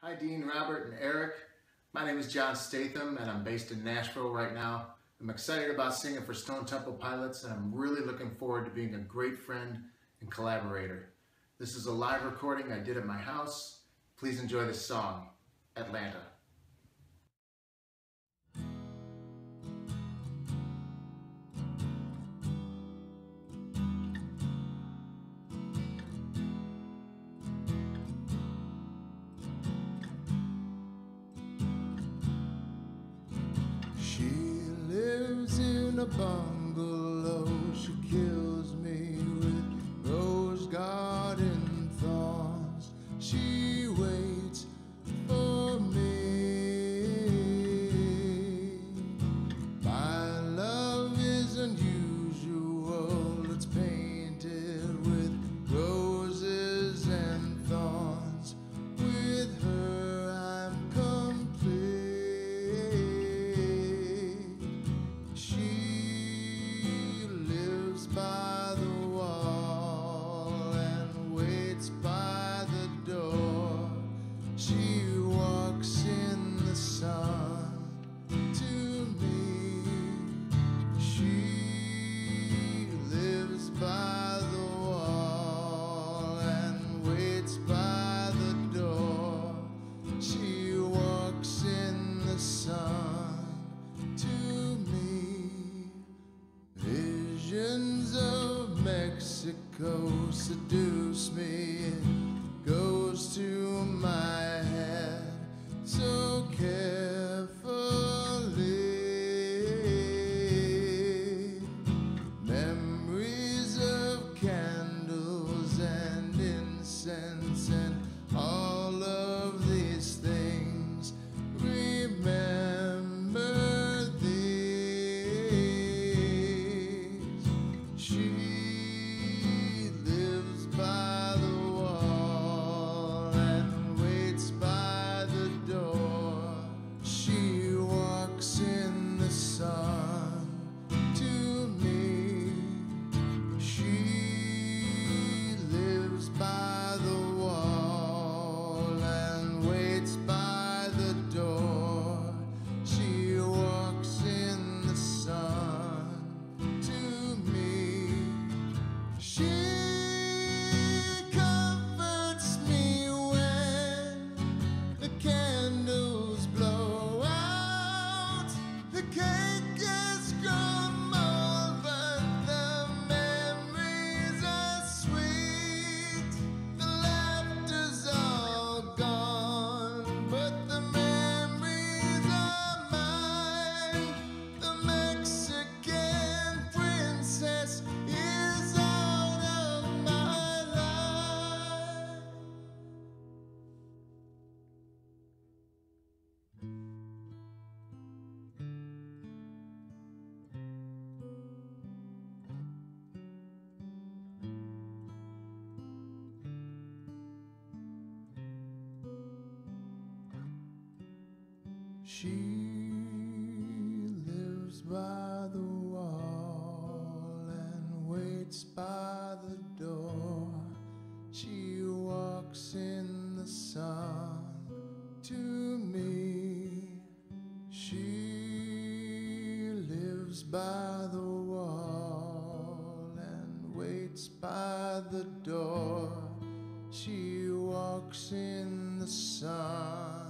Hi Dean, Robert, and Eric. My name is Jon Statham and I'm based in Nashville right now. I'm excited about singing for Stone Temple Pilots and I'm really looking forward to being a great friend and collaborator. This is a live recording I did at my house. Please enjoy this song, Atlanta. She lives in a bungalow, she kills me with rose garden thorns. She waits for me. My love is unusual, it's painted with roses and thorns. With her I'm complete. She lives by the wall and waits by the door. She walks in the sun to me. She lives by the wall and waits by the door. She walks in the sun to me. Visions of Mexico seduce me. It goes to my head so carefully. Memories of candles and incense and all of these things. Remember these. She lives by the wall and waits by the door. She walks in the sun to me. She lives by the wall and waits by the door. She walks in the sun to me. She comforts me when the candles blow out. The cake is crumbled, but the memories are sweet. The laughter's all gone, but the memories are mine. The Mexican princess is out of my life. She lives by the wall and waits by the door. She walks in the sun to me. She lives by the wall and waits by the door. She walks in the sun